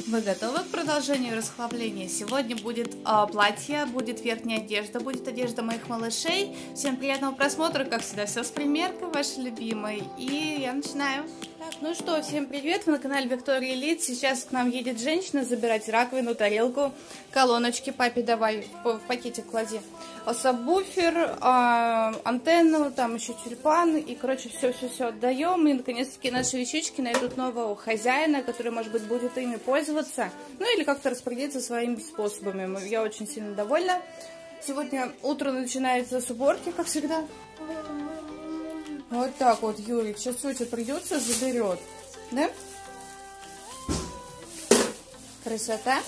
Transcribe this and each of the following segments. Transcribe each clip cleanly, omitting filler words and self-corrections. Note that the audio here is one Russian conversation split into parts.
Вы готовы к продолжению расхлабления? Сегодня будет платье, будет верхняя одежда, будет одежда моих малышей. Всем приятного просмотра, как всегда, все с примеркой вашей любимой. И я начинаю. Так, ну что, всем привет, вы на канале Виктория Элит. Сейчас к нам едет женщина забирать раковину, тарелку, колоночки. Папе давай в пакетик клади. Сабвуфер, антенну, там еще тюльпан. И, короче, все отдаем. И, наконец-таки, наши вещички найдут нового хозяина, который, может быть, будет ими пользоваться. Ну, или как-то распорядиться своими способами. Я очень сильно довольна. Сегодня утро начинается с уборки, как всегда. Вот так вот, Юрик. Сейчас тетя придется, заберет. Да? Красота.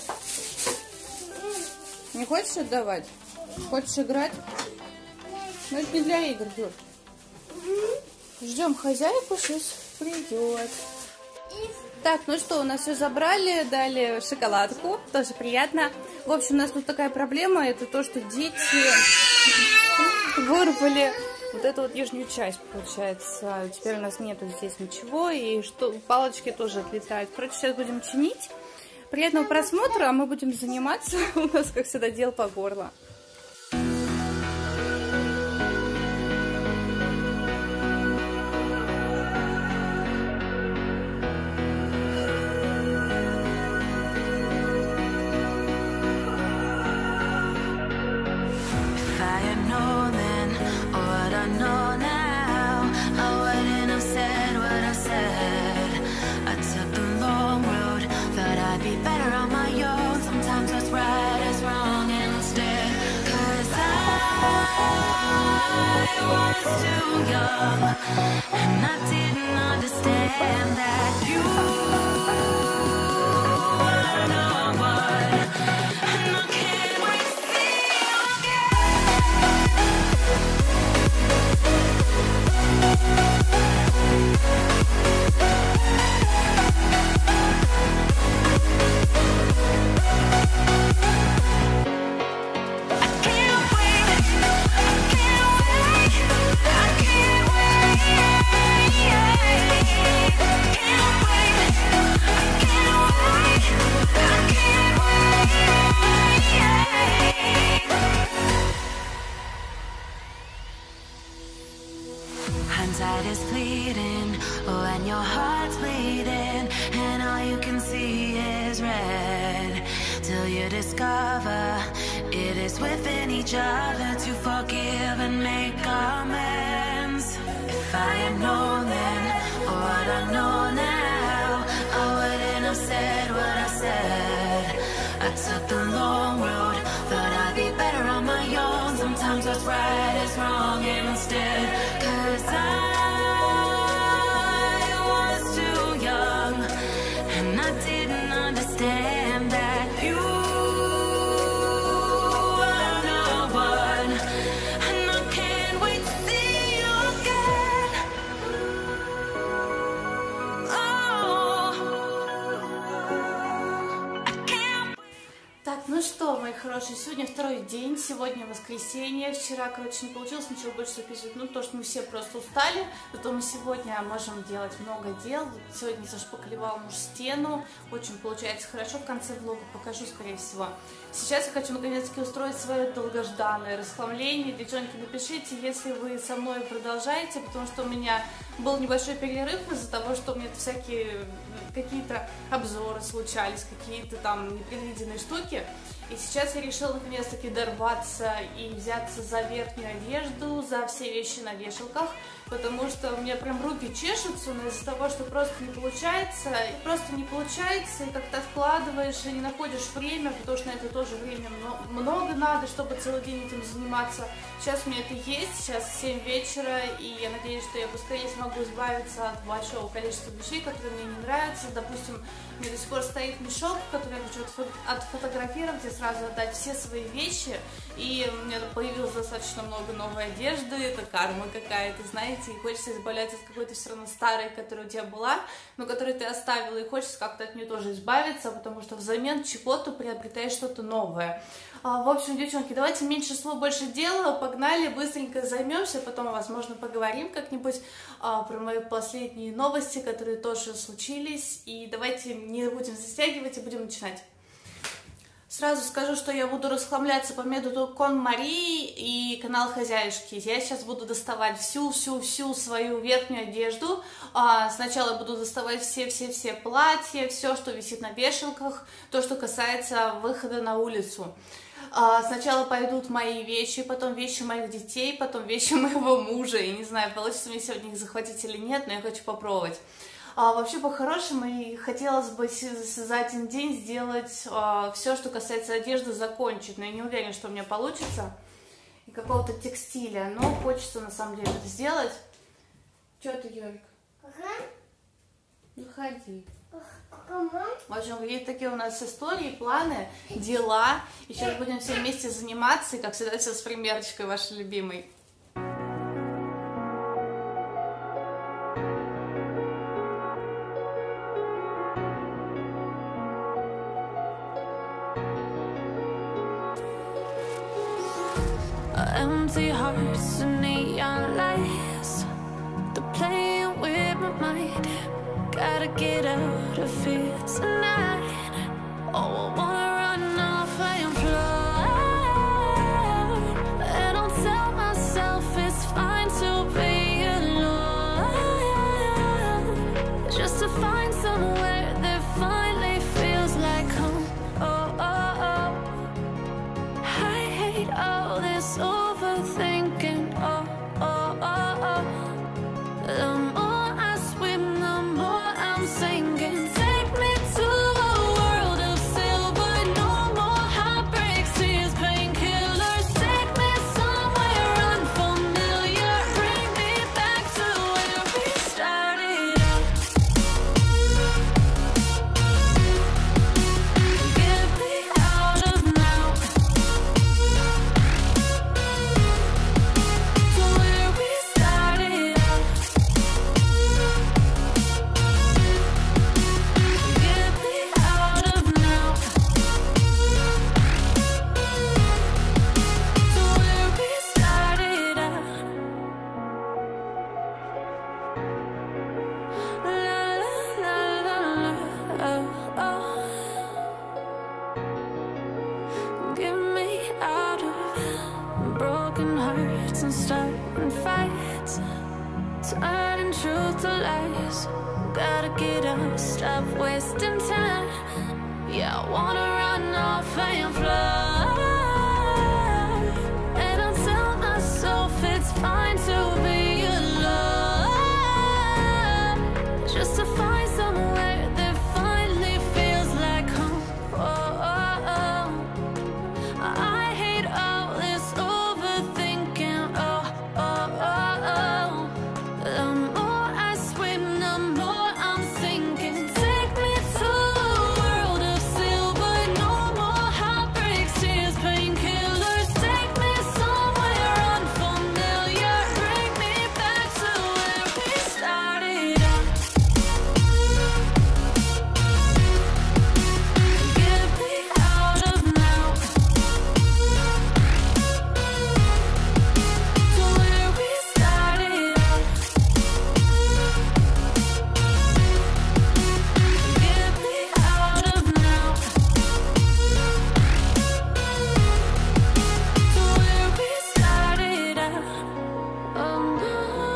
Не хочешь отдавать? Хочешь играть? Ну, это не для игр, Юр. Ждем хозяйку, сейчас придет. Так, ну что, у нас все забрали, дали шоколадку, тоже приятно. В общем, у нас тут такая проблема, это то, что дети вырвали вот эту вот нижнюю часть, получается. Теперь у нас нету здесь ничего, и что палочки тоже отлетают. Короче, сейчас будем чинить. Приятного просмотра, а мы будем заниматься. У нас, как всегда, дел по горло. I was too young, and I didn't understand that you were no one, and I can't wait to see you hindsight is fleeting, when your heart's bleeding, and all you can see is red, till you discover it is within each other to forgive and make amends. If I had known then what I know now, I wouldn't have said what I said. I took the long road, thought I'd be better on my own. Sometimes what's right is wrong, and instead, 'cause I was too young, and I didn't understand that you were no one, and I can't wait to see you again. Oh, I can't wait. Так, ну что, мои хорошие, сегодня второй день, сегодня воскресенье. Вчера, короче, не получилось ничего больше записывать, ну, то, что мы все просто устали, зато мы сегодня можем делать много дел. Сегодня зашпаклевал муж стену, очень получается хорошо, в конце влога покажу, скорее всего. Сейчас я хочу наконец-таки устроить свое долгожданное расхламление. Девчонки, напишите, если вы со мной продолжаете, потому что у меня был небольшой перерыв из-за того, что у меня всякие какие-то обзоры случались, какие-то там непредвиденные штуки. И сейчас я решила наконец-таки дорваться и взяться за верхнюю одежду, за все вещи на вешалках, потому что у меня прям руки чешутся, но из-за того, что просто не получается, и как-то откладываешь, и не находишь время, потому что на это тоже время много надо, чтобы целый день этим заниматься. Сейчас у меня это есть, сейчас 7 вечера, и я надеюсь, что я быстрее смогу избавиться от большого количества вещей, которые мне не нравятся. Допустим, у меня до сих пор стоит мешок, который я хочу отфотографировать, я сразу отдать все свои вещи, и у меня появилось достаточно много новой одежды, это карма какая-то, знаете, и хочется избавляться от какой-то все равно старой, которая у тебя была, но которую ты оставила, и хочется как-то от нее тоже избавиться, потому что взамен чего-то приобретаешь что-то новое. В общем, девчонки, давайте меньше слов, больше дела, погнали, быстренько займемся, потом, возможно, поговорим как-нибудь про мои последние новости, которые тоже случились, и давайте не будем затягивать и будем начинать. Сразу скажу, что я буду расхламляться по методу KonMari и канал Хозяюшки. Я сейчас буду доставать всю свою верхнюю одежду. Сначала буду доставать все платья, все, что висит на вешалках, то, что касается выхода на улицу. Сначала пойдут мои вещи, потом вещи моих детей, потом вещи моего мужа. Я не знаю, получится мне сегодня их захватить или нет, но я хочу попробовать. Вообще, по-хорошему, хотелось бы за один день сделать все, что касается одежды, закончить, но я не уверена, что у меня получится, и какого-то текстиля, но хочется, на самом деле, это сделать. Че ты, Юрик? Выходи. В общем, какие-то такие у нас истории, планы, дела, и сейчас будем все вместе заниматься, и, как всегда, все с примерочкой вашей любимой. Empty hearts and neon lights, they're playing with my mind. Gotta get out of here tonight. Oh, I wanna run off and fly, and I'll tell myself it's fine to be alone, just to find somewhere that finally feels like home. Oh, oh, oh. I hate all this overthinking, oh, oh, oh, oh. The more I swim, the more I'm sinking. Take me to a world of silver, no more heartbreaks, tears, painkillers. Take me somewhere unfamiliar, bring me back to where we started out. Get me out of now. Get me out of broken hearts and starting fights, turning truth to lies. Gotta get up, stop wasting time. Yeah, I wanna run off and fly, and I'll tell myself it's fine to be alone, just to find somewhere that finally feels like home. Oh, oh, oh. I hate all this overthinking, oh, oh, oh, oh. The more I swim, the more I'm sinking. Take me to a world of silver, no more heartbreaks, tears, painkillers. Take me somewhere unfamiliar, bring me back to where we started out. Get me out of now. To where we started out. Get me out of now. To where we started out. Oh no.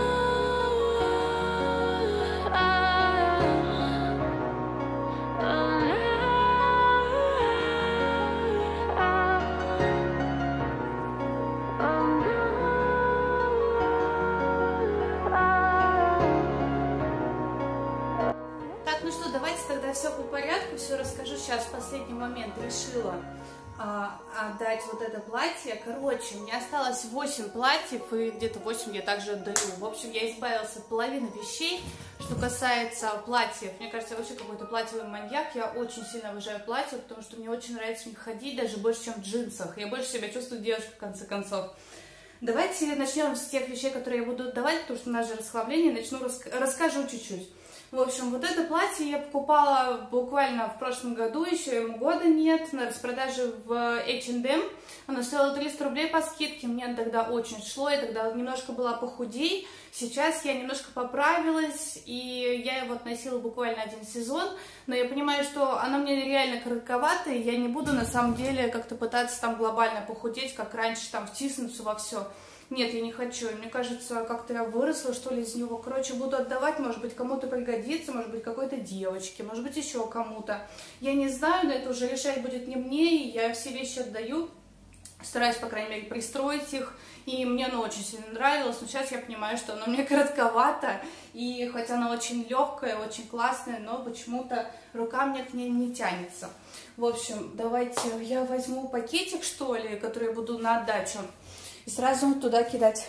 Так, ну что, давайте тогда все по порядку, все расскажу. Сейчас в последний момент решила отдать вот это платье. Короче, у меня осталось 8 платьев, и где-то 8 я также отдаю. В общем, я избавилась от половины вещей, Что касается платьев, мне кажется, я вообще какой-то платьевый маньяк. Я очень сильно обожаю платья, потому что мне очень нравится в них ходить, даже больше, чем в джинсах. Я больше себя чувствую девушкой, в конце концов. Давайте начнем с тех вещей, которые я буду отдавать, потому что у нас же расслабление, расскажу чуть-чуть. В общем, вот это платье я покупала буквально в прошлом году, еще ему года нет, на распродаже в H&M. Оно стоило 300 рублей по скидке, мне тогда очень шло, я тогда немножко была похудей. Сейчас я немножко поправилась, и я его носила буквально 1 сезон, но я понимаю, что оно мне реально коротковато, и я не буду на самом деле как-то пытаться там глобально похудеть, как раньше, там втиснуться во все. Нет, я не хочу. Мне кажется, как-то я выросла, что ли, из него. Короче, буду отдавать, может быть, кому-то пригодится, может быть, какой-то девочке, может быть, еще кому-то. Я не знаю, но это уже решать будет не мне, и я все вещи отдаю. Стараюсь, по крайней мере, пристроить их. И мне оно очень сильно нравилось, но сейчас я понимаю, что оно мне коротковато. И хотя оно очень легкое, очень классное, но почему-то рука мне к ней не тянется. В общем, давайте я возьму пакетик, что ли, который я буду на отдачу. И сразу туда кидать.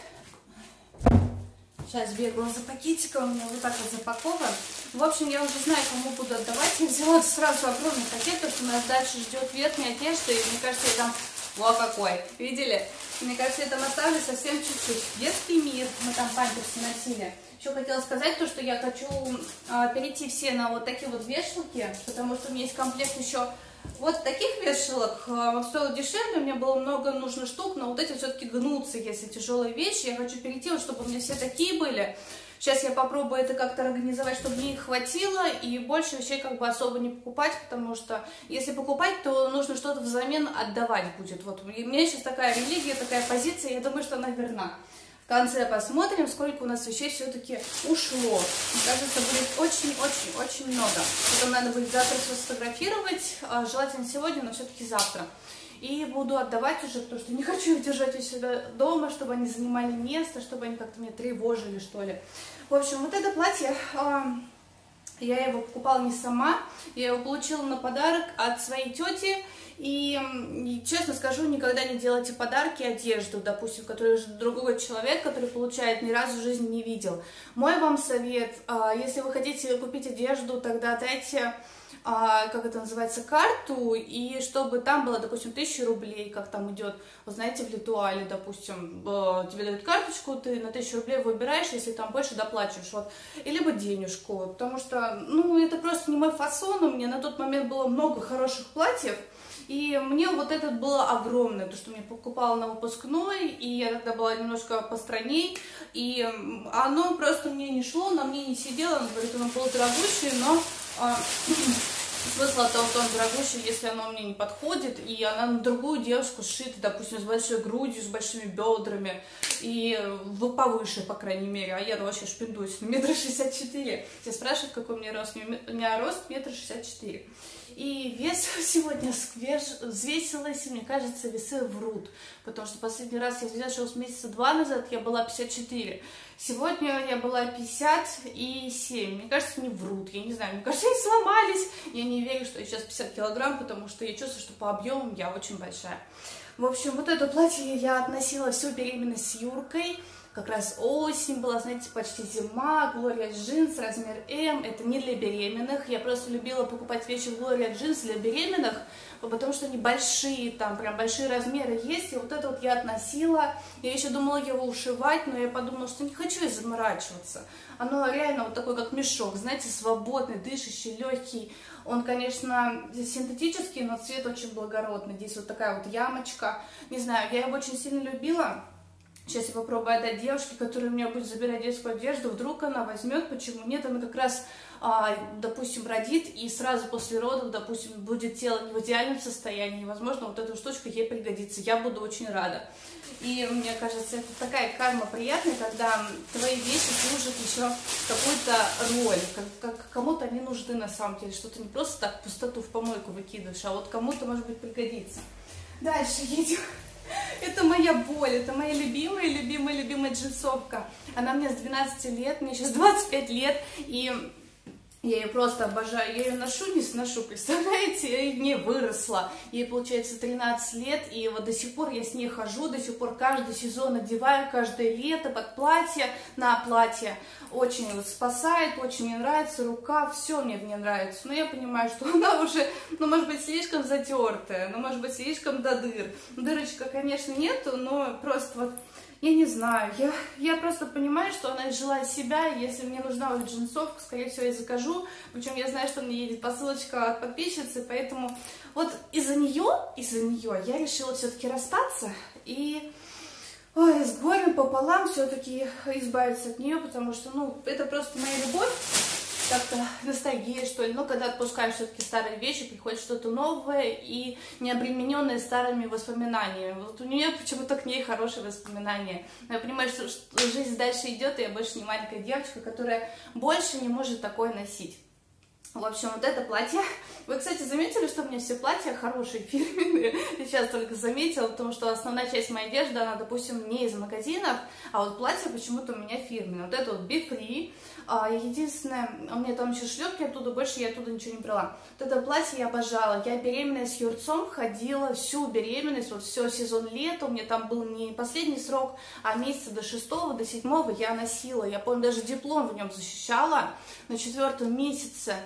Сейчас бегала за пакетиком, у меня вот так вот запакован. В общем, я уже знаю, кому буду отдавать. Я взяла сразу огромный пакет, потому что нас дальше ждет верхняя одежда. И мне кажется, я там... Во какой! Видели? Мне кажется, я там оставлю совсем чуть-чуть. Детский мир. Мы там памперсы носили. Еще хотела сказать то, что я хочу перейти все на вот такие вот вешалки, потому что у меня есть комплект еще... Вот таких вешалок стоило дешевле, у меня было много нужных штук, но вот эти все-таки гнутся, если тяжелые вещи. Я хочу перейти, вот, чтобы у меня все такие были. Сейчас я попробую это как-то организовать, чтобы мне их хватило, и больше вещей как бы особо не покупать, потому что если покупать, то нужно что-то взамен отдавать будет. Вот у меня сейчас такая религия, такая позиция, я думаю, что она верна. В конце посмотрим, сколько у нас вещей все-таки ушло. Мне кажется, будет очень-очень-очень много. Потом надо будет завтра все сфотографировать, желательно сегодня, но все-таки завтра. И буду отдавать уже, потому что не хочу их держать у себя дома, чтобы они занимали место, чтобы они как-то меня тревожили, что ли. В общем, вот это платье, я его покупала не сама, я его получила на подарок от своей тети. И честно скажу, никогда не делайте подарки, одежду, допустим, которую другой человек, который получает, ни разу в жизни не видел. Мой вам совет, если вы хотите купить одежду, тогда дайте, как это называется, карту, и чтобы там было, допустим, 1000 рублей, как там идет, вы знаете, в Литуале, допустим, тебе дают карточку, ты на 1000 рублей выбираешь, если там больше доплачиваешь, вот, и либо денежку, потому что, ну, это просто не мой фасон, у меня на тот момент было много хороших платьев. И мне вот этот было огромное, то, что мне покупала на выпускной, и я тогда была немножко постройней, и оно просто мне не шло, на мне не сидело, оно, говорит, оно было дорогущее, но смысл от того, что он дорогущий, если оно мне не подходит, и она на другую девушку сшита, допустим, с большой грудью, с большими бедрами, и повыше, по крайней мере, а я вообще шпиндуюсь на 1,64 м. Все спрашивают, какой у меня рост. У меня рост 1,64 м. И вес сегодня взвесилась, и мне кажется, весы врут, потому что последний раз я взвешивалась месяца 2 назад, я была 54. Сегодня я была 57. Мне кажется, не врут, я не знаю, мне кажется, они сломались. Я не верю, что я сейчас 50 килограмм, потому что я чувствую, что по объемам я очень большая. В общем, вот это платье я относила всю беременность с Юркой. Как раз осень была, знаете, почти зима, Gloria Jeans, размер М, это не для беременных, я просто любила покупать вещи в Gloria Jeans для беременных, потому что они большие, там прям большие размеры есть, и вот это вот я относила, я еще думала его ушивать, но я подумала, что не хочу и заморачиваться. Оно реально вот такой, как мешок, знаете, свободный, дышащий, легкий. Он, конечно, синтетический, но цвет очень благородный, здесь вот такая вот ямочка, не знаю, я его очень сильно любила. Сейчас я попробую отдать девушке, которая у меня будет забирать детскую одежду, вдруг она возьмет, почему нет, она как раз, допустим, родит, и сразу после родов, допустим, будет тело не в идеальном состоянии, и, возможно, вот эта штучка ей пригодится, я буду очень рада. И мне кажется, это такая карма приятная, когда твои вещи служат еще какую-то роль, как кому-то они нужны на самом деле, что ты не просто так пустоту в помойку выкидываешь, а вот кому-то, может быть, пригодится. Дальше едем. Это моя боль, это моя любимая джинсовка. Она мне с 12 лет, мне сейчас 25 лет, и Я ее просто обожаю, я ее ношу, не сношу, представляете, я не выросла, ей получается 13 лет, и вот до сих пор я с ней хожу, до сих пор каждый сезон одеваю, каждое лето под платье, на платье, очень вот спасает, очень мне нравится, рукав, все мне в ней нравится, но я понимаю, что она уже, ну, может быть, слишком затертая, ну, может быть, слишком до дыр, дырочка, конечно, нету, но просто вот... Я не знаю, я просто понимаю, что она изжила себя, и если мне нужна вот джинсовка, скорее всего, я закажу, причем я знаю, что мне едет посылочка от подписчицы, поэтому вот из-за нее я решила все-таки расстаться и с горем пополам все-таки избавиться от нее, потому что, ну, это просто моя любовь, как-то ностальгия, что ли, но когда отпускаешь все-таки старые вещи, приходит что-то новое и не обремененное старыми воспоминаниями. Вот у нее почему-то к ней хорошие воспоминания. Но я понимаю, что жизнь дальше идет, и я больше не маленькая девочка, которая больше не может такое носить. В общем, вот это платье. Вы, кстати, заметили, что у меня все платья хорошие, фирменные? Сейчас только заметила, потому что основная часть моей одежды, она, допустим, не из магазинов, а вот платье почему-то у меня фирменное. Вот это вот Be Free. Единственное, у меня там еще шлепки оттуда, больше я оттуда ничего не брала. Вот это платье я обожала. Я беременная с юрцом ходила всю беременность, вот все сезон лета. У меня там был не последний срок, а месяца до 6-го, до 7-го я носила. Я помню, даже диплом в нем защищала на 4-м месяце.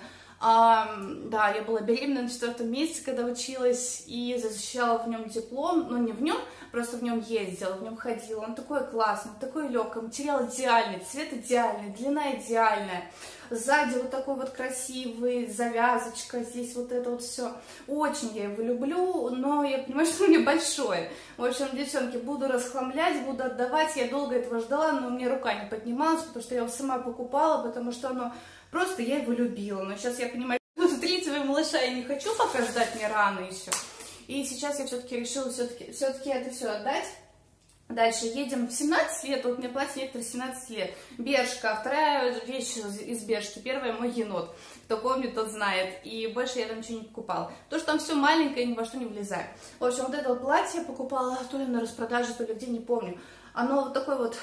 Да, я была беременна на 4-м месяце, когда училась, и защищала в нем диплом, но не в нем, просто в нем ездила, в нем ходила. Он такой классный, такой легкий, материал идеальный, цвет идеальный, длина идеальная. Сзади вот такой вот красивый, завязочка, здесь вот это вот все. Очень я его люблю, но я понимаю, что он небольшой. В общем, девчонки, буду расхламлять, буду отдавать. Я долго этого ждала, но мне рука не поднималась, потому что я его сама покупала, потому что оно... Просто я его любила, но сейчас я понимаю, что 3-го малыша я не хочу пока ждать, мне рано еще. И сейчас я все-таки решила все-таки это все отдать. Дальше едем в 17 лет, вот мне платье некоторые 17 лет. Бершка, вторая вещь из Бершки, первая мой енот. Кто помнит, тот знает. И больше я там ничего не покупала. То, что там все маленькое, ни во что не влезает. В общем, вот это вот платье покупала то ли на распродаже, то ли где, не помню. Оно вот такое вот...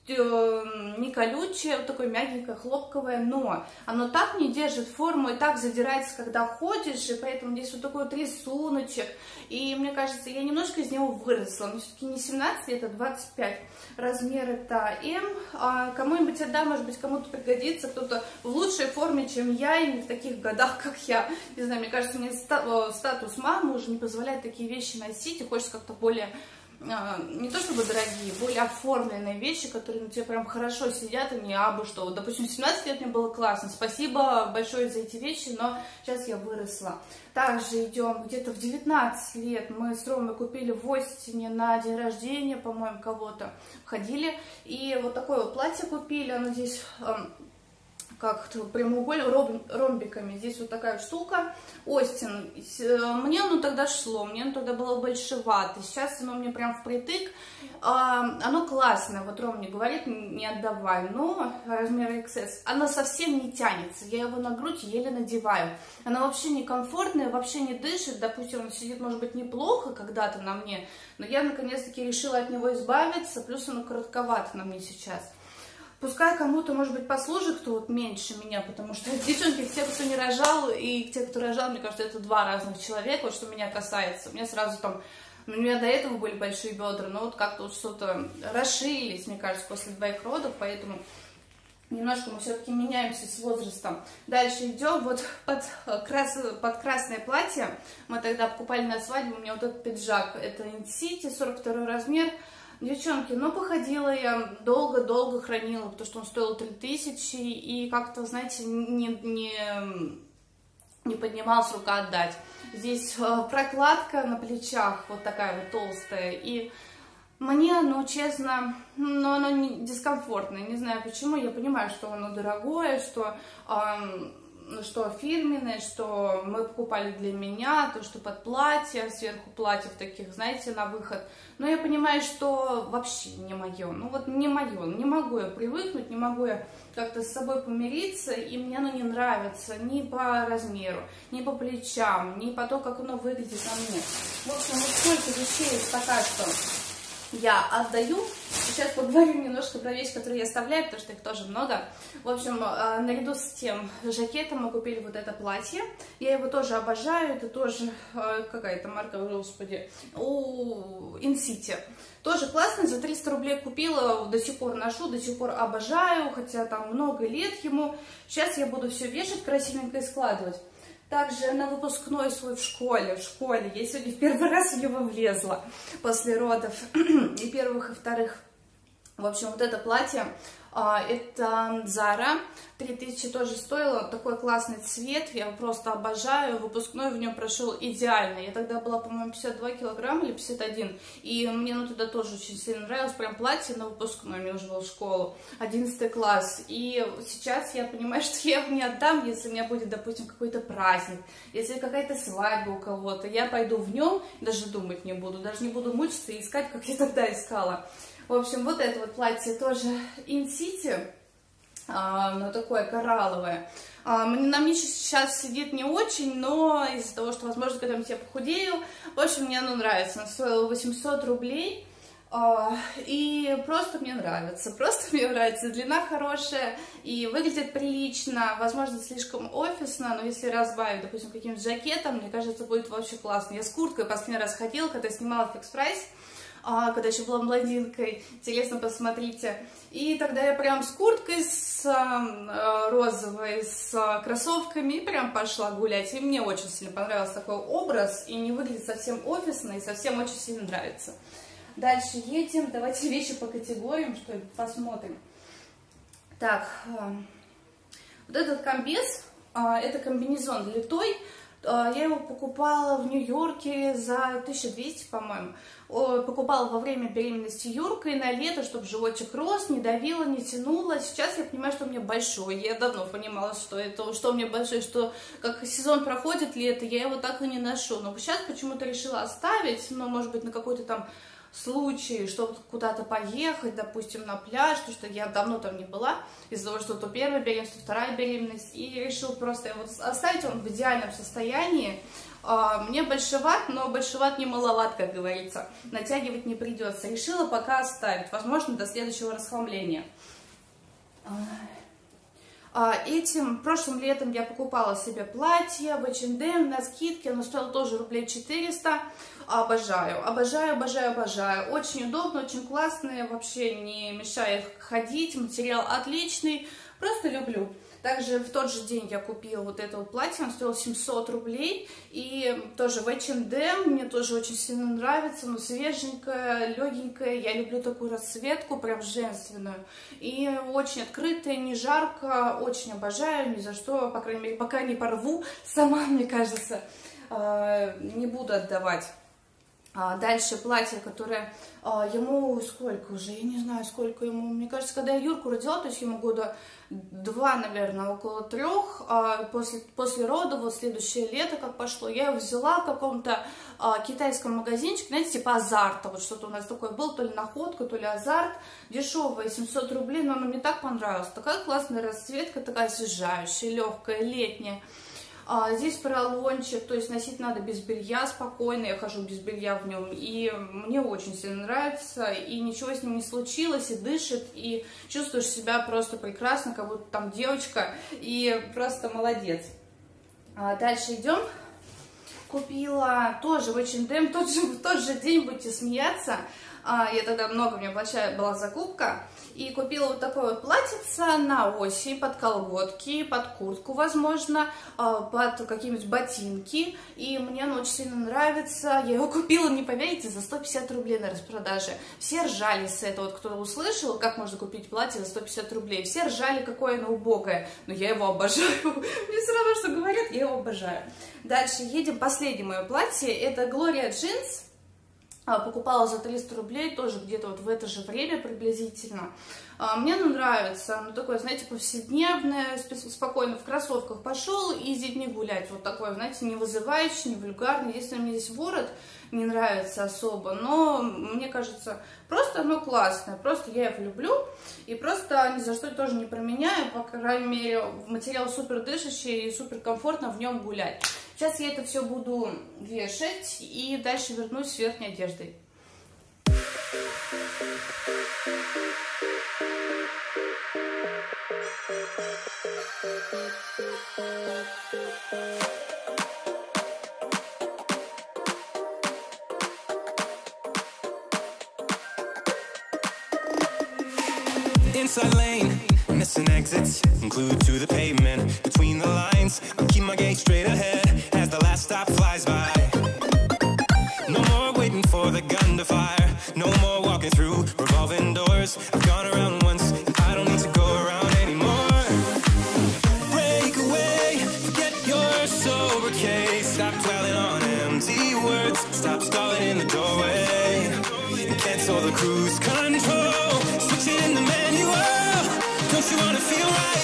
не колючее, вот такое мягенькое, хлопковое, но оно так не держит форму и так задирается, когда ходишь, и поэтому здесь вот такой вот рисуночек, и мне кажется, я немножко из него выросла, но все-таки не 17 лет, а 25, размер это М, кому-нибудь отдам, может быть, кому-то пригодится, кто-то в лучшей форме, чем я, и не в таких годах, как я, не знаю, мне кажется, мне статус мамы уже не позволяет такие вещи носить, и хочется как-то более... не то чтобы дорогие, более оформленные вещи, которые на тебе прям хорошо сидят, а не абы что. Вот, допустим, 17 лет мне было классно, спасибо большое за эти вещи, но сейчас я выросла. Также идем где-то в 19 лет, мы с Ромой купили в Остине на день рождения, по-моему, кого-то, ходили, и вот такое вот платье купили, оно здесь... как-то прямоугольно, ромбиками. Здесь вот такая штука. Остин. Мне оно тогда шло, мне оно тогда было большевато. Сейчас оно мне прям впритык. Оно классное. Вот Ром мне говорит, не отдавай. Но размер XS. Оно совсем не тянется. Я его на грудь еле надеваю. Оно вообще не комфортное, вообще не дышит. Допустим, он сидит, может быть, неплохо когда-то на мне. Но я наконец-таки решила от него избавиться. Плюс оно коротковато на мне сейчас. Пускай кому-то, может быть, послужит, кто вот меньше меня, потому что, девчонки, те, кто не рожал, и те, кто рожал, мне кажется, это два разных человека, вот что меня касается. У меня сразу там, у меня до этого были большие бедра, но вот как-то вот что-то расширились, мне кажется, после 2 родов, поэтому немножко мы все-таки меняемся с возрастом. Дальше идем вот под красное платье, мы тогда покупали на свадьбу, у меня вот этот пиджак, это City, 42 размер. Девчонки, ну походила я, долго-долго хранила, потому что он стоил 3000, и как-то, знаете, не поднималась рука отдать. Здесь прокладка на плечах, вот такая вот толстая, и мне оно, честно, но оно не дискомфортное, не знаю почему, я понимаю, что оно дорогое, что фирменное, что мы покупали для меня, то, что под платье, сверху платьев таких, знаете, на выход. Но я понимаю, что вообще не мое, ну вот не мое, не могу я привыкнуть, не могу я как-то с собой помириться, и мне оно не нравится ни по размеру, ни по плечам, ни по то, как оно выглядит на мне. В общем, вот сколько вещей пока что я отдаю, Сейчас поговорим немножко про вещи, которые я оставляю, потому что их тоже много. В общем, наряду с тем жакетом мы купили вот это платье. Я его тоже обожаю. Это тоже какая-то марка, господи, у InCity. Тоже классно, за 300 рублей купила, до сих пор ношу, до сих пор обожаю, хотя там много лет ему. Сейчас я буду все вешать красивенько и складывать. Также на выпускной свой в школе. Я сегодня в первый раз в него влезла после родов. И первых, и вторых. В общем, вот это платье, это Zara, 3000 тоже стоило, такой классный цвет, я его просто обожаю, выпускной в нем прошел идеально, я тогда была, по-моему, 52 килограмма или 51, и мне тогда тоже очень сильно нравилось, прям платье на выпускной, мне уже был в школу, 11 класс, и сейчас я понимаю, что я его не отдам, если у меня будет, допустим, какой-то праздник, если какая-то свадьба у кого-то, я пойду в нем, даже думать не буду, даже не буду мучиться и искать, как я тогда искала. В общем, вот это вот платье тоже InCity, но такое коралловое. На мне сейчас сидит не очень, но из-за того, что, возможно, когда-нибудь я похудею, в общем, мне оно нравится. Оно стоило 800 рублей, и просто мне нравится, длина хорошая, и выглядит прилично, возможно, слишком офисно, но если разбавить, допустим, каким-то жакетом, мне кажется, будет вообще классно. Я с курткой последний раз ходила, когда снимала Fix Price, когда еще была блондинкой, интересно, посмотрите. И тогда я прям с курткой, с розовой, с кроссовками, и прям пошла гулять. И мне очень сильно понравился такой образ, и не выглядит совсем офисно, и совсем очень сильно нравится. Дальше едем, давайте вещи по категориям, что ли, посмотрим. Так, вот этот комбез, это комбинезон литой. Я его покупала в Нью-Йорке за 1200, по-моему. Покупала во время беременности Юркой на лето, чтобы животик рос, не давило, не тянуло. Сейчас я понимаю, что у меня большой. Я давно понимала, что у меня большой, что как сезон проходит лето, я его так и не ношу. Но сейчас почему-то решила оставить, но, может быть, на какой-то там случай, чтобы куда-то поехать, допустим, на пляж, потому что я давно там не была, из-за того, что то первая беременность, то вторая беременность, и решила просто его оставить, он в идеальном состоянии. Мне большеват, но большеват не маловат, как говорится, натягивать не придется. Решила пока оставить, возможно, до следующего расхламления. Прошлым летом я покупала себе платье в H&M на скидке, оно стоило тоже рублей 400. Обожаю. Очень удобно, очень классные, вообще не мешает ходить, материал отличный, просто люблю. Также в тот же день я купила вот это вот платье, оно стоило 700 рублей, и тоже в H&M, мне тоже очень сильно нравится, оно свеженькое, легенькое, я люблю такую расцветку, прям женственную, и очень открытая, не жарко, очень обожаю, ни за что, по крайней мере, пока не порву сама, мне кажется, не буду отдавать. Дальше платье, которое ему сколько уже, я не знаю, сколько ему, мне кажется, когда я Юрку родила, то есть ему года 2, наверное, около 3, после родов, вот следующее лето, как пошло, я его взяла в каком-то китайском магазинчике, знаете, типа Азарта, вот что-то у нас такое было, то ли Находка, то ли Азарт, дешевая, 700 рублей, но она мне так понравилась, такая классная расцветка, такая освежающая, легкая, летняя. Здесь поролончик, то есть носить надо без белья спокойно, я хожу без белья в нем, и мне очень сильно нравится, и ничего с ним не случилось, и дышит, и чувствуешь себя просто прекрасно, как будто там девочка, и просто молодец. Дальше идем. Купила тоже в H&M, тот же день, будете смеяться, я тогда у меня большая была закупка, и купила вот такое вот платьице на осень, под колготки, под куртку, возможно, под какие-нибудь ботинки, и мне оно очень сильно нравится, я его купила, не поверите, за 150 рублей на распродаже, все ржали с этого, вот кто услышал, как можно купить платье за 150 рублей, все ржали, какое оно убогое, но я его обожаю, мне все равно, что говорят, я его обожаю. Дальше едем, последнее мое платье, это Gloria Jeans. Покупала за 300 рублей, тоже где-то вот в это же время приблизительно. Мне оно нравится, оно такое, знаете, повседневное, спокойно в кроссовках пошел и с детьми гулять. Вот такое, знаете, не вызывающее, не вульгарное. Если мне здесь ворот не нравится особо, но мне кажется, просто оно классное, просто я его люблю. И просто ни за что тоже не променяю, по крайней мере, материал супер дышащий и супер комфортно в нем гулять. Сейчас я это все буду вешать и дальше вернусь с верхней одеждой. Inside lane, missing exits, glued to the pavement. Between the lines, I'll keep my gaze straight ahead as the last stop flies by. No more waiting for the gun to fire, no more walking through revolving doors. I've gone around once, and I don't need to go around anymore. Break away, forget your sober case. Stop dwelling on empty words, stop stalling in the doorway, and cancel the cruise control. Switch it in the manual. Don't you wanna feel right?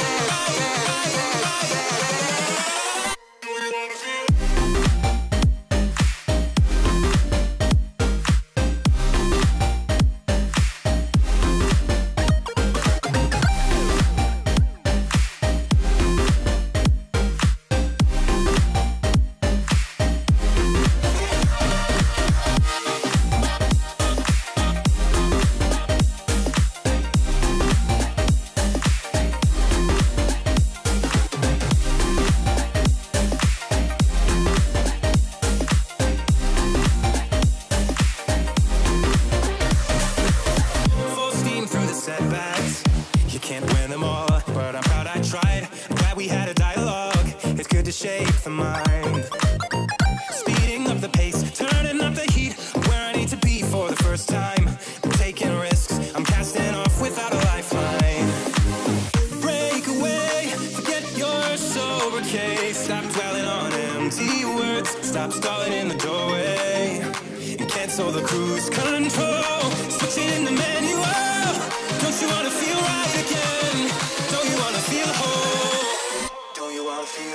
Setbacks, you can't win them all, but I'm proud I tried. I'm glad we had a dialogue. It's good to shape the mind. Speeding up the pace, turning up the heat, where I need to be for the first time. I'm taking risks, I'm casting off without a lifeline. Break away, forget your sober case. Stop dwelling on empty words, stop stalling in the doorway, and cancel the cruise control. Switch it in the manual. Don't you wanna feel right again? Don't you wanna feel whole? Don't you wanna feel?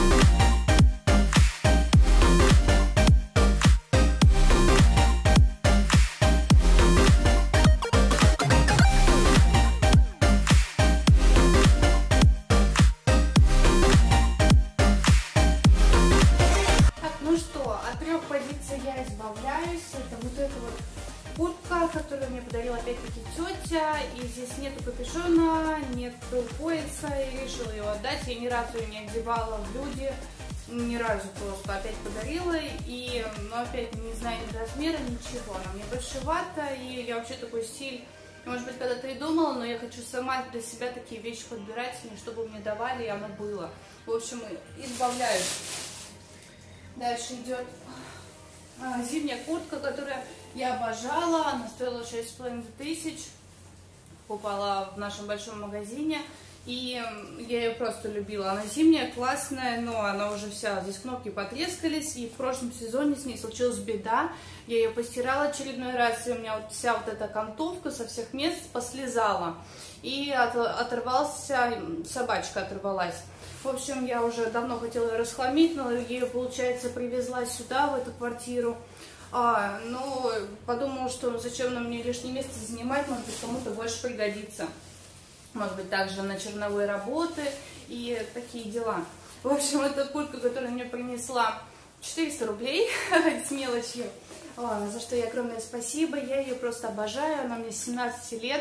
Так, ну что, от 3 позиций я избавляюсь. Это вот эта вот куртка, которую мне подарила опять-таки тетя, и здесь нету капюшона, нету пояса, и решила ее отдать. Я ни разу ее не одевала в люди, ни разу просто опять подарила, и, ну, опять не знаю ни размера, ничего. Она мне большевата, и я вообще такой стиль, может быть, когда-то и думала, но я хочу сама для себя такие вещи подбирать, чтобы мне давали, и оно было. В общем, избавляюсь. Дальше идет зимняя куртка, которая я обожала, она стоила 6500, покупала в нашем большом магазине, и я ее просто любила. Она зимняя, классная, но она уже вся, здесь кнопки потрескались, и в прошлом сезоне с ней случилась беда. Я ее постирала очередной раз, и у меня вот вся вот эта окантовка со всех мест послезала, и оторвался, собачка оторвалась. В общем, я уже давно хотела ее расхламить, но ее, получается, привезла сюда, в эту квартиру. Ну, подумала, что зачем нам мне лишнее место занимать, может быть, кому-то больше пригодится. Может быть, также на черновые работы и такие дела. В общем, эта куртка, которую мне принесла, 400 рублей с мелочью, за что ей огромное спасибо. Я ее просто обожаю, она мне с 17 лет.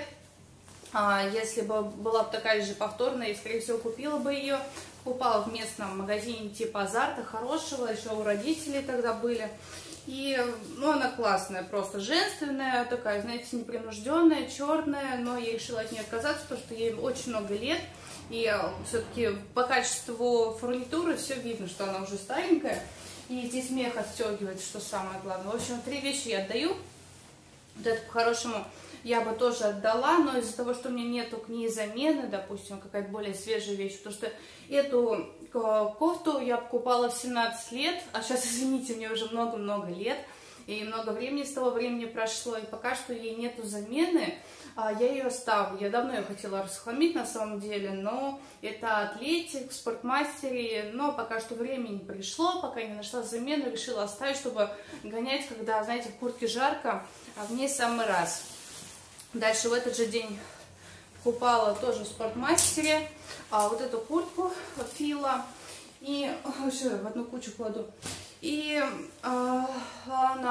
Если бы была бы такая же повторная, я, скорее всего, купила бы ее. Покупала в местном магазине типа Азарта, хорошего, еще у родителей тогда были. И, ну, она классная, просто женственная, такая, знаете, непринужденная, черная, но я решила от нее отказаться, потому что ей очень много лет. И все-таки по качеству фурнитуры все видно, что она уже старенькая. И здесь мех отстегивает, что самое главное. В общем, 3 вещи я отдаю. Вот это по-хорошему я бы тоже отдала, но из-за того, что у меня нету к ней замены, допустим, какая-то более свежая вещь, потому что эту кофту я покупала в 17 лет, а сейчас, извините, мне уже много-много лет, и много времени с того времени прошло, и пока что ей нету замены, я ее оставлю. Я давно ее хотела расхламить на самом деле, но это Атлетик в Спортмастере, но пока что времени не пришло, пока не нашла замену, решила оставить, чтобы гонять, когда, знаете, в куртке жарко, а в ней самый раз. Дальше в этот же день купала тоже в Спортмастере вот эту куртку Фила, и еще в одну кучу кладу. И она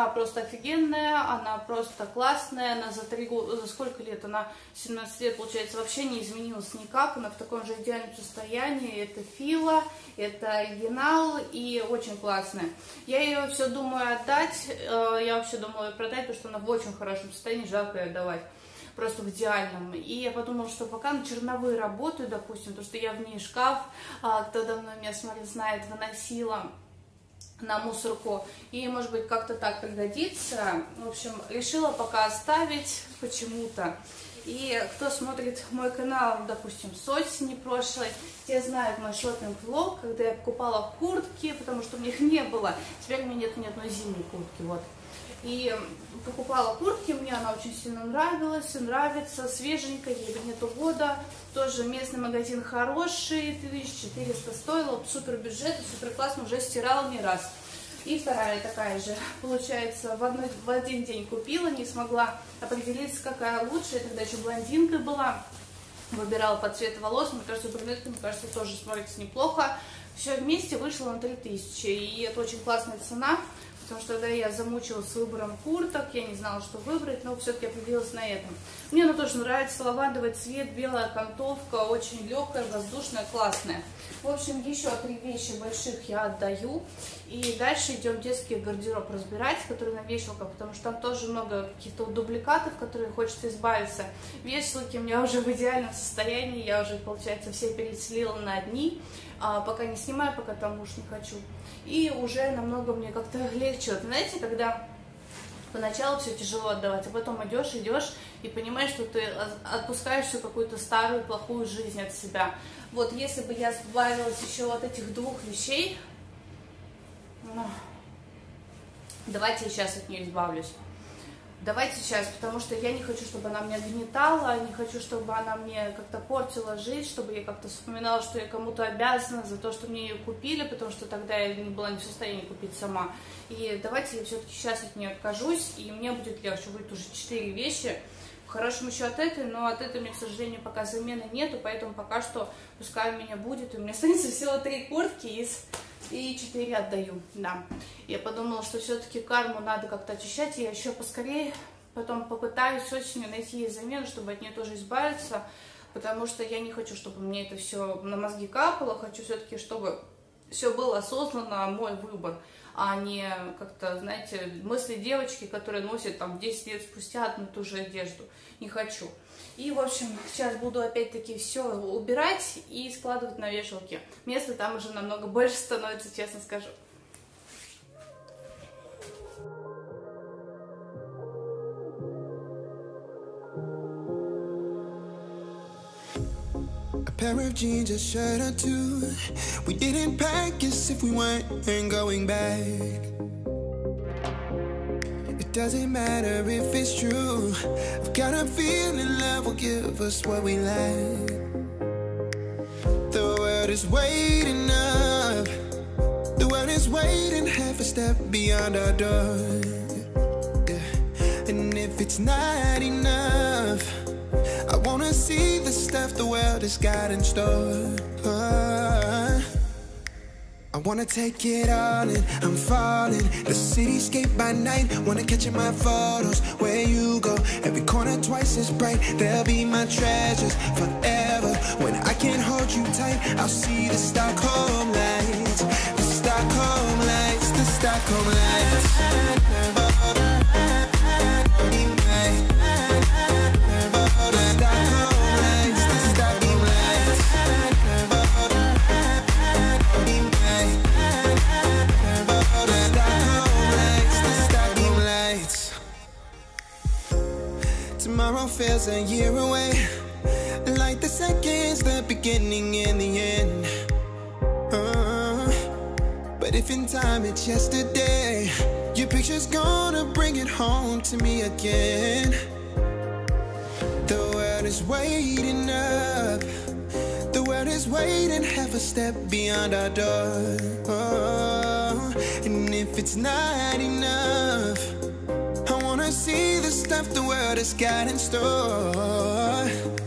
она просто офигенная, она просто классная, она за сколько лет? Она 17 лет, получается, вообще не изменилась никак, она в таком же идеальном состоянии. Это Фила, это оригинал и очень классная. Я ее все думаю отдать, я вообще думала ее продать, потому что она в очень хорошем состоянии, жалко ее отдавать. Просто в идеальном. И я подумала, что пока на черновые работаю, допустим, то, что я в ней шкаф, кто давно меня знает, выносила на мусорку, и, может быть, как-то так пригодится. В общем, решила пока оставить почему-то. И кто смотрит мой канал, допустим, с осени прошлой, те знают мой шопинг-влог, когда я покупала куртки, потому что у них не было. Теперь у меня нет ни одной зимней куртки, вот. И покупала куртки, мне она очень сильно нравилась, нравится, свеженькая, ей нету года. Тоже местный магазин хороший, 1400 стоило, супер бюджет, супер классно, уже стирала не раз. И вторая такая же, получается, в один день купила, не смогла определиться, какая лучше, я тогда еще блондинкой была, выбирала по цвету волос, мне кажется, брюнетка, мне кажется, тоже смотрится неплохо. Все вместе вышло на 3000, и это очень классная цена. Потому что тогда я замучилась с выбором курток, я не знала, что выбрать, но все-таки определилась на этом. Мне она тоже нравится, лавандовый цвет, белая окантовка, очень легкая, воздушная, классная. В общем, еще 3 вещи больших я отдаю. И дальше идем детский гардероб разбирать, который на вешалках, потому что там тоже много каких-то дубликатов, которые хочется избавиться. Вешалки у меня уже в идеальном состоянии, я уже, получается, все переселила на одни. Пока не снимаю, пока там уж не хочу. И уже намного мне как-то легче. Вот, знаете, когда поначалу все тяжело отдавать, а потом идешь и понимаешь, что ты отпускаешь всю какую-то старую плохую жизнь от себя. Вот если бы я избавилась еще от этих 2 вещей, давайте я сейчас от нее избавлюсь. Давайте сейчас, потому что я не хочу, чтобы она меня гнетала, не хочу, чтобы она мне как-то портила жизнь, чтобы я как-то вспоминала, что я кому-то обязана за то, что мне ее купили, потому что тогда я не была не в состоянии купить сама. И давайте я все-таки сейчас от нее откажусь, и мне будет легче. Будет уже 4 вещи. В хорошем еще от этой, но от этой мне, к сожалению, пока замены нету, поэтому пока что пускай у меня будет. И у меня останется всего 3 куртки и 4 отдаю, да. Я подумала, что все-таки карму надо как-то очищать, и я еще поскорее потом попытаюсь осенью найти ей замену, чтобы от нее тоже избавиться, потому что я не хочу, чтобы мне это все на мозги капало, хочу все-таки, чтобы все было осознанно мой выбор, а не как-то, знаете, мысли девочки, которые носят там 10 лет спустя одну и ту же одежду. Не хочу. И, в общем, сейчас буду опять-таки все убирать и складывать на вешалки. Места там уже намного больше становится, честно скажу. A pair of jeans, a shirt or 2. We didn't pack as if we weren't going back. It doesn't matter if it's true. I've got a feeling love will give us what we lack. The world is waiting up. The world is waiting half a step beyond our door. Yeah. And if it's not enough, I wanna see the stuff the world has got in store. I wanna take it all in, I'm falling. The cityscape by night, wanna catch in my photos. Where you go, every corner twice as bright. They'll be my treasures forever. When I can't hold you tight, I'll see the Stockholm lights. The Stockholm lights, the Stockholm lights. Tomorrow feels a year away, like the seconds, the beginning and the end. But if in time it's yesterday, your picture's gonna bring it home to me again. The world is waiting up. The world is waiting half a step beyond our door. And if it's not enough, I wanna see the stuff the world has got in store.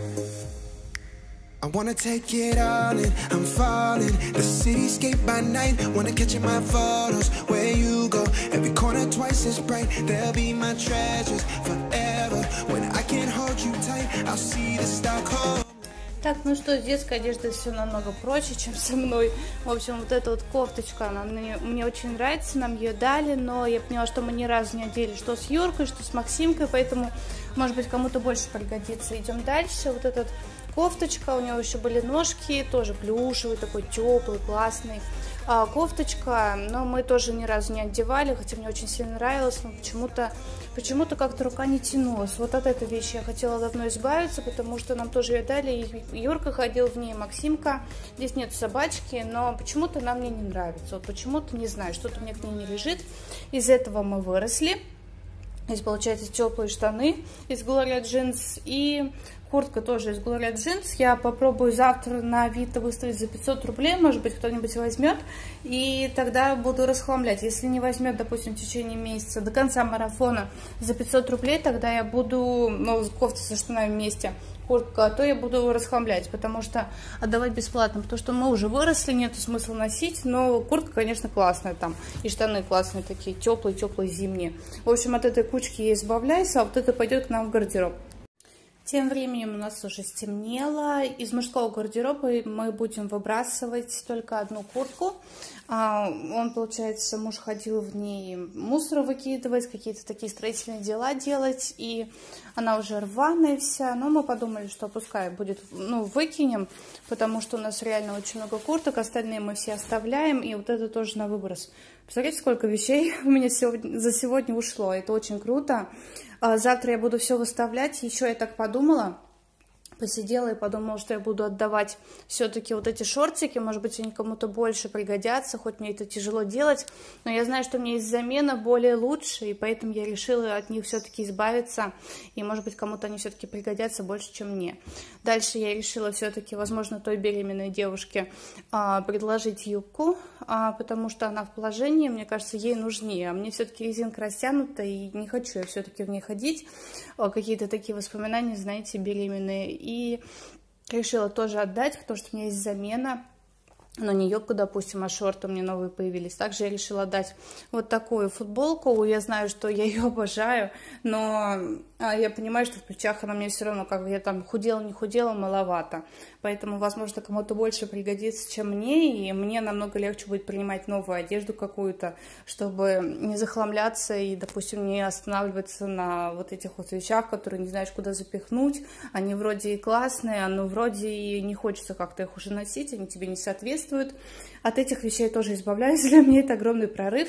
I wanna take it all in, I'm falling. The cityscape by night, wanna catch in my photos. Where you go, Every corner twice as bright. They'll be my treasures forever. When I can't hold you tight, I'll see the Stockholm. Так, ну что, с детской одеждой все намного проще, чем со мной. В общем, вот эта вот кофточка, она мне очень нравится, нам ее дали, но я поняла, что мы ни разу не одели, что с Юркой, что с Максимкой, поэтому, может быть, кому-то больше пригодится. Идем дальше. Вот эта кофточка, у него еще были ножки, тоже плюшевый, такой теплый, классный. Кофточка, но мы тоже ни разу не одевали, хотя мне очень сильно нравилось, но почему-то как-то рука не тянулась. Вот от этой вещи я хотела давно избавиться, потому что нам тоже ее дали, и Юрка ходил в ней, Максимка. Здесь нет собачки, но почему-то нам мне не нравится. Вот почему-то, не знаю, что-то мне к ней не лежит. Из этого мы выросли. Здесь, получается, теплые штаны из Gloria Jeans и куртка тоже из Gloria Jeans. Я попробую завтра на Авито выставить за 500 рублей, может быть, кто-нибудь возьмет, и тогда буду расхламлять. Если не возьмет, допустим, в течение месяца до конца марафона за 500 рублей, тогда я буду, ну, кофта со штанами вместе, куртка, а то я буду расхламлять, потому что отдавать бесплатно, потому что мы уже выросли, нет смысла носить, но куртка, конечно, классная там, и штаны классные такие, теплые, зимние. В общем, от этой кучки я избавляюсь, а вот это пойдет к нам в гардероб. Тем временем у нас уже стемнело. Из мужского гардероба мы будем выбрасывать только одну куртку. Он, получается, муж ходил в ней мусор выкидывать, какие-то такие строительные дела делать, и она уже рваная вся, но мы подумали, что пускай будет, ну, выкинем, потому что у нас реально очень много курток, остальные мы все оставляем, и вот это тоже на выброс. Посмотрите, сколько вещей у меня за сегодня ушло, это очень круто. Завтра я буду все выставлять, еще я так подумала. Посидела и подумала, что я буду отдавать все-таки вот эти шортики, может быть, они кому-то больше пригодятся, хоть мне это тяжело делать, но я знаю, что у меня есть замена более лучшая, и поэтому я решила от них все-таки избавиться, и, может быть, кому-то они все-таки пригодятся больше, чем мне. Дальше я решила все-таки, возможно, той беременной девушке предложить юбку, потому что она в положении, мне кажется, ей нужнее, а мне все-таки резинка растянута, и не хочу я все-таки в ней ходить, какие-то такие воспоминания, знаете, беременные. И решила тоже отдать, потому что у меня есть замена, но не юбку, допустим, а шорты у меня новые появились. Также я решила отдать вот такую футболку. Я знаю, что я ее обожаю, но я понимаю, что в плечах она мне все равно, как бы я там худела, не худела, маловато. Поэтому, возможно, кому-то больше пригодится, чем мне, и мне намного легче будет принимать новую одежду какую-то, чтобы не захламляться и, допустим, не останавливаться на вот этих вот вещах, которые не знаешь, куда запихнуть. Они вроде и классные, но вроде и не хочется как-то их уже носить, они тебе не соответствуют. От этих вещей тоже избавляюсь, для меня это огромный прорыв.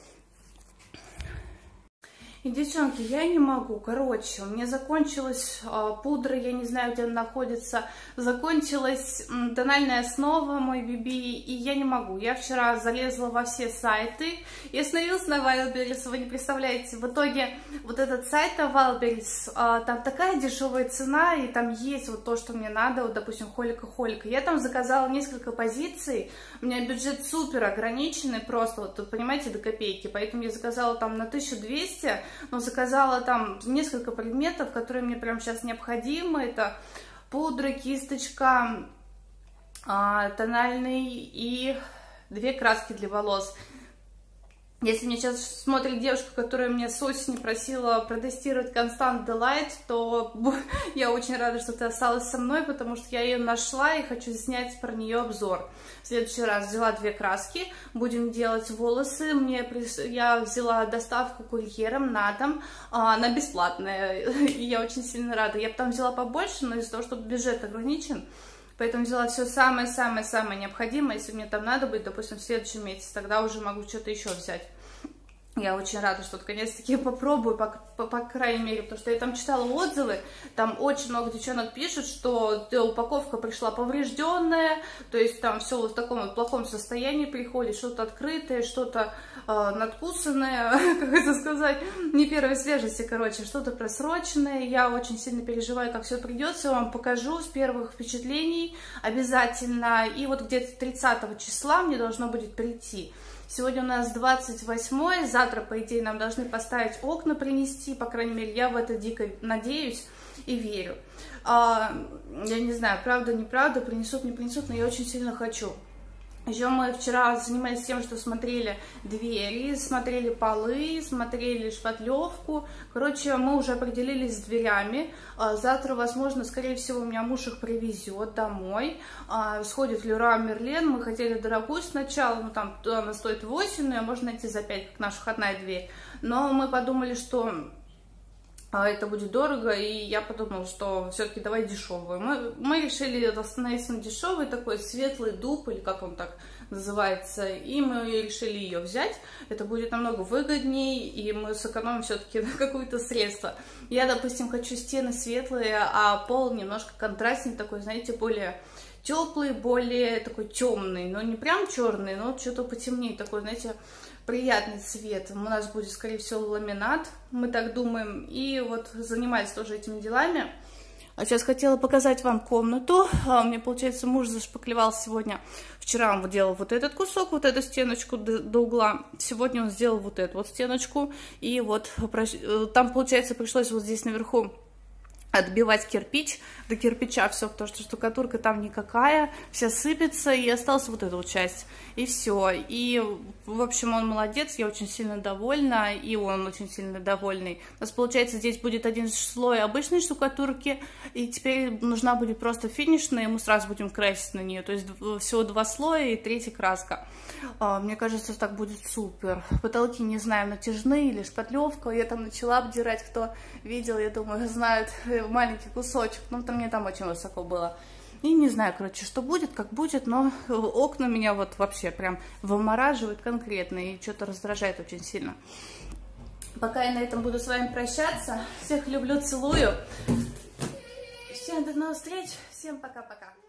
И, девчонки, я не могу, короче, у меня закончилась пудра, я не знаю, где она находится, закончилась тональная основа, мой BB, и я не могу. Я вчера залезла во все сайты и остановилась на Wildberries, вы не представляете. В итоге вот этот сайт Wildberries, там такая дешевая цена, и там есть вот то, что мне надо, вот, допустим, холика. Я там заказала несколько позиций, у меня бюджет супер ограниченный, просто, вот, тут, понимаете, до копейки, поэтому я заказала там на 1200, но заказала там несколько предметов, которые мне прямо сейчас необходимы. Это пудра, кисточка, тональный и 2 краски для волос. Если меня сейчас смотрит девушка, которая мне с осени просила протестировать Constant Delight, то я очень рада, что ты осталась со мной, потому что я ее нашла и хочу снять про нее обзор. В следующий раз взяла 2 краски, будем делать волосы. Я взяла доставку курьером на дом, она бесплатная, и я очень сильно рада. Я бы там взяла побольше, но из-за того, что бюджет ограничен, поэтому взяла все самое-самое-самое необходимое. Если мне там надо будет, допустим, в следующем месяце, тогда уже могу что-то еще взять. Я очень рада, что наконец-таки попробую, по крайней мере, потому что я там читала отзывы, там очень много девчонок пишут, что упаковка пришла поврежденная, то есть там все в таком вот плохом состоянии приходит, что-то открытое, что-то надкусанное, как это сказать, не первой свежести, короче, что-то просроченное. Я очень сильно переживаю, как все придется, вам покажу с первых впечатлений обязательно, и вот где-то 30 числа мне должно будет прийти. Сегодня у нас 28-е, завтра, по идее, нам должны поставить окна, принести, по крайней мере, я в это дико надеюсь и верю. Я не знаю, правда, неправда, принесут, не принесут, но я очень сильно хочу. Еще мы вчера занимались тем, что смотрели двери, смотрели полы, смотрели шпатлевку. Короче, мы уже определились с дверями. Завтра, возможно, скорее всего, у меня муж их привезет домой. Сходит в Леруа Мерлен. Мы хотели дорогую сначала, ну там она стоит 8, но ее можно найти за 5, как наша входная дверь. Но мы подумали, что это будет дорого, и я подумала, что все-таки давай дешевую. Мы решили остановиться на дешевый, такой светлый дуб, или как он так называется, и мы решили ее взять. Это будет намного выгоднее, и мы сэкономим все-таки на какое-то средство. Я, допустим, хочу стены светлые, а пол немножко контрастный такой, знаете, более теплый, более такой темный, но не прям черный, но что-то потемнее, такой, знаете, приятный цвет. У нас будет, скорее всего, ламинат, мы так думаем. И вот занимались тоже этими делами. А сейчас хотела показать вам комнату. У меня, получается, муж зашпаклевал сегодня. Вчера он делал вот этот кусок, вот эту стеночку до угла. Сегодня он сделал вот эту вот стеночку. И вот там, получается, пришлось вот здесь наверху отбивать кирпич, до кирпича все, потому что штукатурка там никакая, вся сыпется, и осталась вот эта вот часть, и все. И, в общем, он молодец, я очень сильно довольна, и он очень сильно довольный. У нас, получается, здесь будет один слой обычной штукатурки, и теперь нужна будет просто финишная, и мы сразу будем красить на нее, то есть всего 2 слоя и 3 краска. Мне кажется, так будет супер. Потолки, не знаю, натяжные или шпатлевка, я там начала обдирать, кто видел, я думаю, знают, маленький кусочек, но мне там очень высоко было. И не знаю, короче, что будет, как будет, но окна меня вот вообще прям вымораживают конкретно и что-то раздражает очень сильно. Пока я на этом буду с вами прощаться. Всех люблю, целую. Всем до новых встреч. Всем пока-пока.